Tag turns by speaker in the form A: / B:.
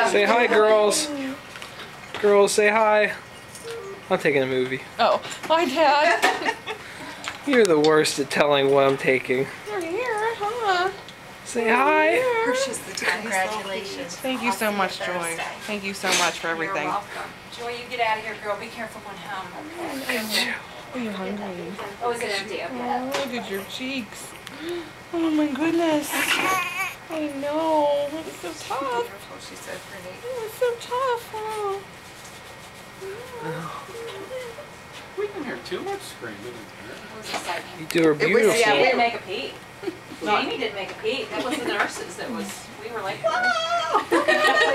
A: Say hi, girls. Girls, say hi. I'm taking a movie.
B: Oh, hi, Dad.
A: You're the worst at telling what I'm taking.
B: You're here, huh?
A: Say hi.
C: Purchase the congratulations.
B: Thank you so much, Joy. Thank you so much for everything.
C: You're welcome. Joy, you get out of here, girl. Be careful going home.
B: Are you hungry?
C: Oh, is it empty? Okay.
B: Oh, look at your cheeks. Oh my goodness. I know. It's so tough.
C: She's so pretty.
B: Oh, it's so tough. Oh.
D: We didn't hear too much screaming in
C: It was exciting.
A: You two are beautiful.
C: Yeah, we didn't make a peep. Jamie didn't make a peep. That was the nurses. That was. We were like, whoa!